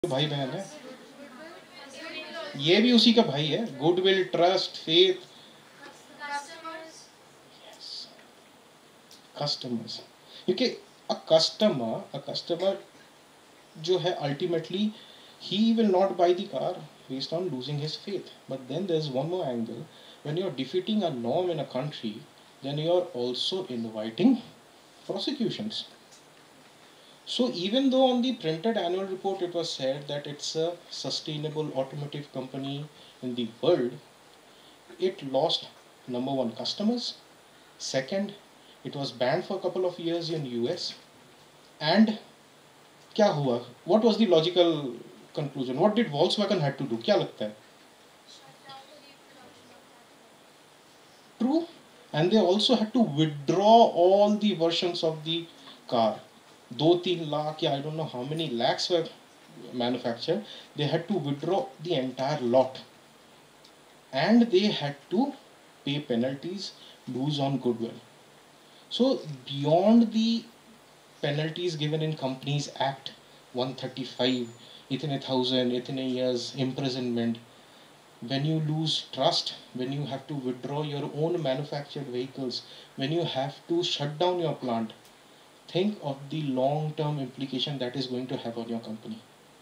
भाई बहन है, ये भी उसी का भाई है. Goodwill, trust, faith, customers. क्योंकि अ कस्टमर जो है ultimately he will not buy the car based on losing his faith. But then there's one more angle. When you're defeating a norm in a country, then you're also inviting prosecutions. So even though on the printed annual report it was said that it's a sustainable automotive company in the world, it lost number one customers. Second, it was banned for a couple of years in US. And क्या हुआ? What was the logical conclusion? What did Volkswagen had to do? क्या लगता है? True. And they also had to withdraw all the versions of the car. 2-3 lakh, yeah, I don't know how many lakhs were manufactured. They had to withdraw the entire lot. And they had to pay penalties, lose on goodwill. So beyond the penalties given in Companies Act 135, इतने thousand, इतने years imprisonment, when you lose trust, when you have to withdraw your own manufactured vehicles, when you have to shut down your plant, think of the long-term implication that is going to have on your company.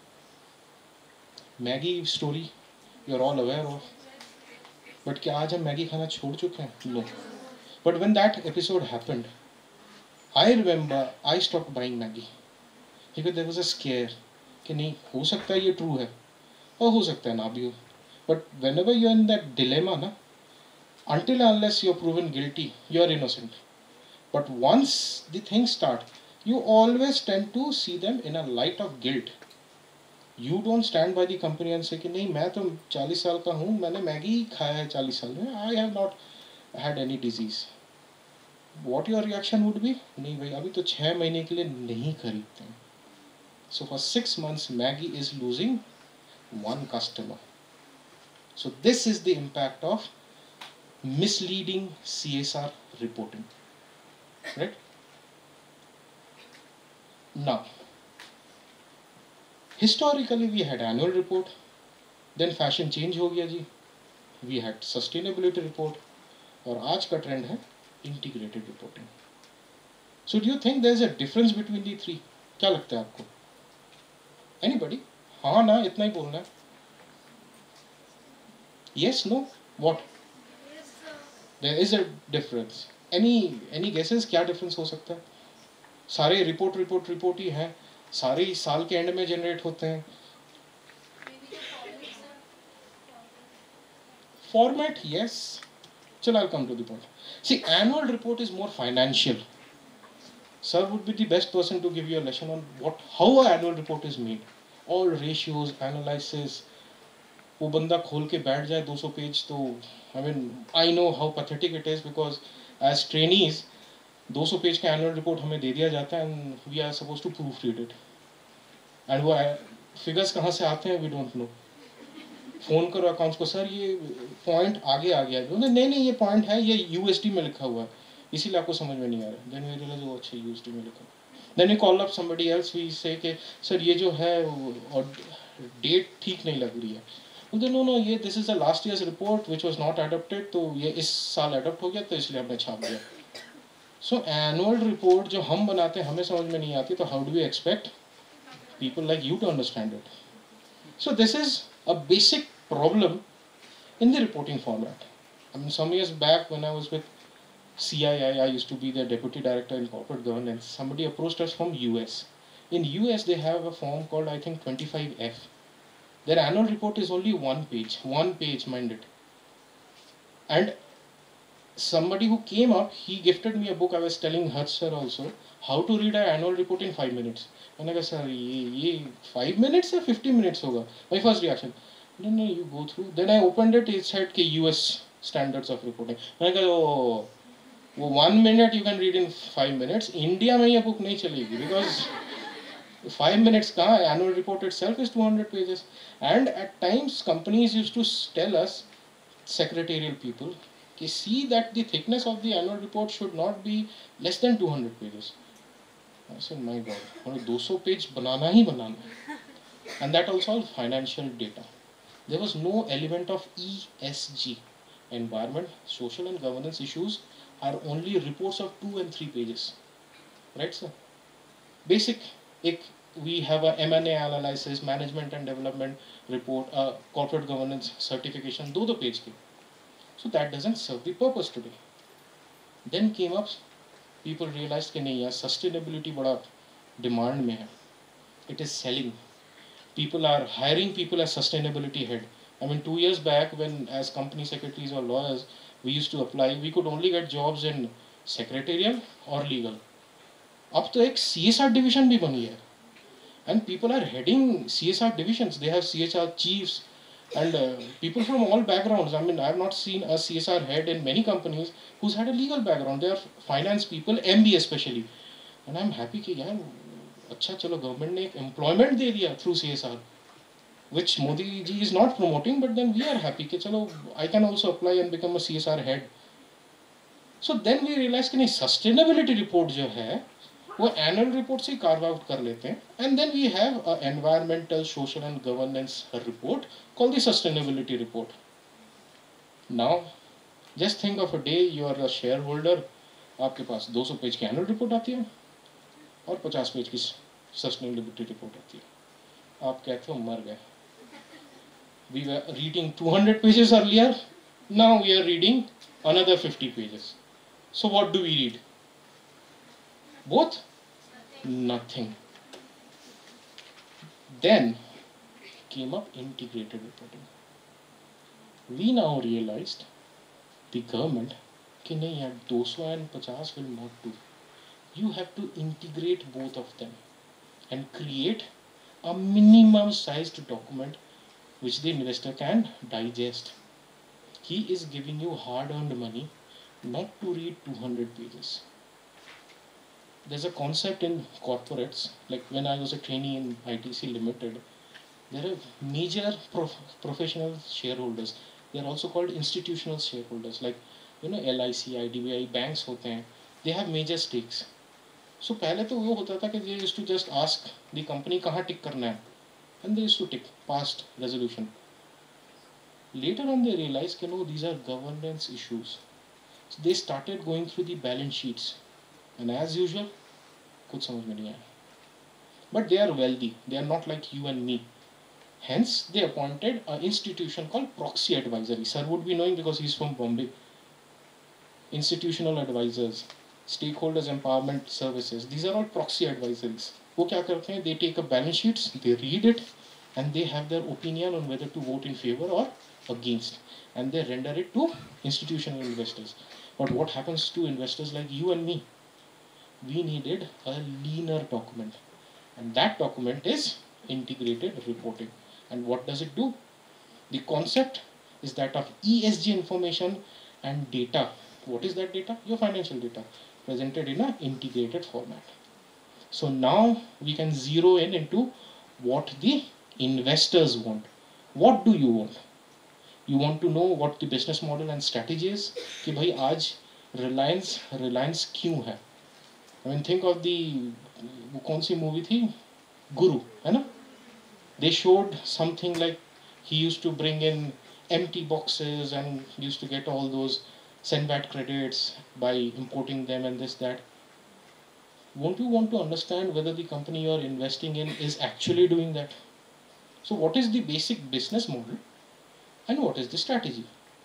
Maggie story, you're all aware of. But क्या आज हम Maggi खाना छोड़ चुके हैं? No. But when that episode happened, I remember I stopped buying Maggie. Because there was a scare कि नहीं हो सकता है ये true है और हो सकता है ना भी हो. But whenever you're in that dilemma ना, until unless you're proven guilty, you're innocent. But once the things start, you always tend to see them in a light of guilt. You don't stand by the company and say कि नहीं मैं तो 40 साल का हूँ, मैंने Maggi खाया है 40 साल में, I have not had any disease. What your reaction would be? नहीं भाई अभी तो 6 महीने के लिए नहीं खरीदते हैं. So for 6 months Maggie is losing one customer. So this is the impact of misleading CSR reporting. Right? Now, historically we had annual report, then fashion change हो गया जी, we had sustainability report, और आज का trend है integrated reporting. So do you think there is a difference between the three? क्या लगता है आपको? Anybody? हाँ ना, इतना ही बोलना है. Yes, no, what? There is a difference. Any guesses क्या difference हो सकता है? सारे रिपोर्ट ही हैं, सारे साल के एंड में जनरेट होते हैं. Format, yes. Chal, I'll come to the point. See, annual report is more financial. Sir would be the best person to give you a lesson on how an annual report is made. All ratios, analysis. वो बंदा खोल के बैठ जाए 200 page तो I know how pathetic it is because as trainees 200 page का annual report हमें दे दिया जाता है and we are supposed to proofread it. And वो figures कहाँ से आते हैं we don't know. फ़ोन करो अकाउंट्स को, सर ये पॉइंट आगे आ गया है. नहीं ये पॉइंट है, ये यूएसडी में लिखा हुआ है, इसीलिए आपको समझ में नहीं आ रहा. देन वी रियलाइज वो अच्छा यूएसडी में लिखा. Then we call up somebody else, we say कि सर ये जो है और डेट ठीक नहीं लग रही है. बोलते नो ये this is the last year's report which was not adopted, तो ये इस साल अडोप्ट हो गया तो इसलिए हमने छाप दिया. सो एनुअल रिपोर्ट जो हम बनाते हैं हमें समझ में नहीं आती, तो how do we expect people like you to understand it? So this is a basic problem in the reporting format. Some years back when I was with CII, I used to be the deputy director in corporate governance. Somebody approached us from US. In US, they have a form called, I think, 25F. Their annual report is only one page, mind it. And somebody who came up, he gifted me a book. I was telling Harsh sir also how to read an annual report in 5 minutes. मैंने कहा sir ये 5 minutes या 50 minutes होगा. My first reaction, no, you go through. Then I opened it, it said कि US standards of reporting. मैंने कहा वो 1 minute you can read in 5 minutes. India में ये बुक नहीं चलेगी because 5 minutes कहाँ है? Annual report itself is 200 pages. And at times companies used to tell us, secretarial people, कि see that the thickness of the annual report should not be less than 200 pages. I said, my God, 200 page बनाना ही बनाना. and that also all financial data. There was no element of ESG, environment, social and governance issues are only reports of 2 and 3 pages, right sir? Basic, एक we have a M&A analysis, management and development report, corporate governance certification, दो page के. So that doesn't serve the purpose today. Then came up, people realized कि नहीं यार sustainability बड़ा demand में है. It is selling. People are hiring people as sustainability head. I mean, 2 years back, when as company secretaries or lawyers, we used to apply, we could only get jobs in secretarial or legal. अब तो एक CSR division भी बनी है, and people are heading CSR divisions. They have CSR chiefs and people from all backgrounds. I mean, I have not seen a CSR head in many companies who's had a legal background. They are finance people, MBA especially, and I'm happy कि यार अच्छा चलो government ने एक employment दे दिया through CSR, which Modi ji is not promoting, but then we are happy कि चलो I can also apply and become a CSR head. So then we realized कि नहीं sustainability report जो है वो annual report से carve out कर लेते हैं, and then we have a environmental, social and governance report called the sustainability report. Now just think of a day you are a shareholder, आपके पास 200 पेज की annual report आती है और 50 पेज की सस्टेनेबिलिटी रिपोर्ट आती है. आप कहते हो मर गए. We were reading 200 pages earlier, now we are reading another 50 pages. So what do we read? Both? Nothing. Then came up integrated reporting. We now realized the government कि नहीं यार 250 will not do. You have to integrate both of them and create a minimum sized document which the investor can digest. He is giving you hard earned money, not to read 200 pages. There's a concept in corporates, like when I was a trainee in ITC Limited, there are major professional shareholders. They are also called institutional shareholders, like LIC, IDBI, banks होते हैं. They have major stakes. So पहले तो वो होता था कि they used to just ask the company कहाँ टिक करना है, and they used to tick past resolution. Later on they realized that no, these are governance issues. So they started going through the balance sheets, and as usual कुछ समझ में नहीं आया. But they are wealthy, they are not like you and me. Hence they appointed an institution called proxy advisory. Sir would be knowing because he's from Bombay. Institutional advisors, stakeholders empowerment services, these are all proxy advisories. वो क्या करते हैं? They take a balance sheets, they read it, and they have their opinion on whether to vote in favor or against, and they render it to institutional investors. But what happens to investors like you and me? We needed a leaner document, and that document is integrated reporting. And what does it do? The concept is that of ESG information and data. What is that data? Your financial data presented in an integrated format. So now we can zero in into what the investors want. What do you want? You want to know what the business model and strategy is, कि भाई आज Reliance क्यों है? I mean, think of the वो कौन सी movie थी? Guru, है ना? They showed something like he used to bring in empty boxes and used to get all those Senvat credits by importing them and this that. Won't you want to understand whether the company you are investing in is actually doing that? So what is the basic business model and what is the strategy?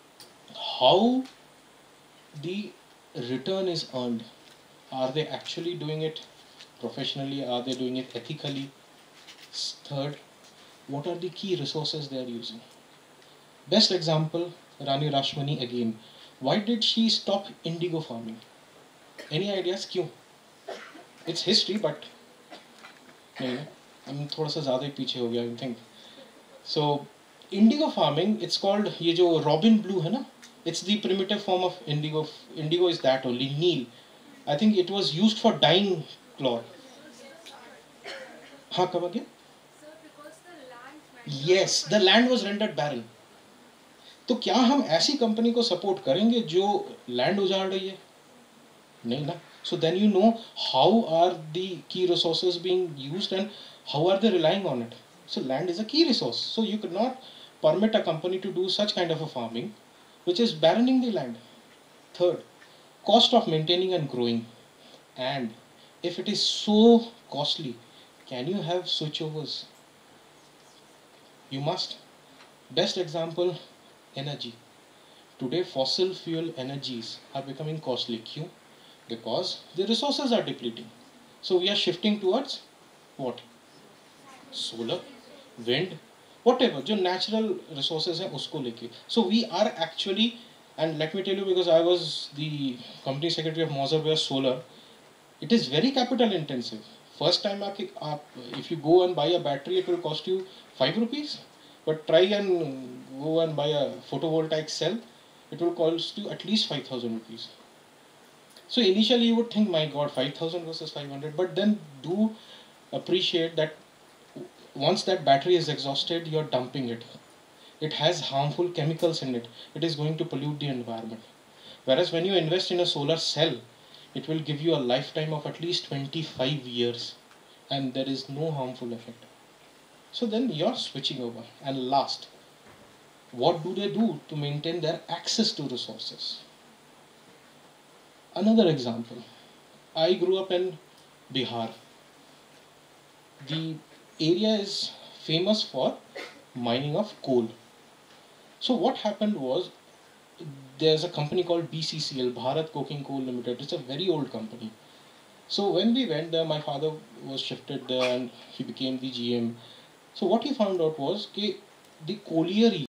How the return is earned? Are they actually doing it professionally? Are they doing it ethically? Third, what are the key resources they are using? Best example, Rani Rashmani again. Why did she stop indigo farming? Any ideas? क्यों? It's history, but I'm थोड़ा सा ज़्यादा ही पीछे हो गया, I think. So indigo farming, it's called ये जो robin blue है ना? It's the primitive form of indigo. Indigo is that only, neil. I think it was used for dyeing cloth. हाँ, come again? Sir, because the land. Yes, the land was rendered barren. तो क्या हम ऐसी company को support करेंगे जो land उजाड़ रही है? नहीं ना. So then you know how are the key resources being used and how are they relying on it. So land is a key resource. So you could not permit a company to do such kind of a farming which is barrening the land. Third, cost of maintaining and growing. And if it is so costly, can you have switchovers? You must. Best example, energy. Today fossil fuel energies are becoming costly. Q because the resources are depleting. So we are shifting towards what? Solar, wind, whatever जो natural resources हैं उसको लेके. So we are actually, and let me tell you, because I was the company secretary of Mozartware Solar, it is very capital intensive. First time if you go and buy a battery, it will cost you 5 rupees. But try and go and buy a photovoltaic cell, it will cost you at least 5,000 rupees. So initially you would think, my God, 5,000 versus 500. But then do appreciate that once that battery is exhausted, you're dumping it. It has harmful chemicals in it. It is going to pollute the environment. Whereas when you invest in a solar cell, it will give you a lifetime of at least 25 years and there is no harmful effect. So then you're switching over. And last, what do they do to maintain their access to resources? Another example, I grew up in Bihar. The area is famous for mining of coal. So what happened was, there's a company called BCCL, Bharat Coking Coal Limited. It's a very old company. So when we went there, my father was shifted there and he became the GM. So what he found out was that the colliery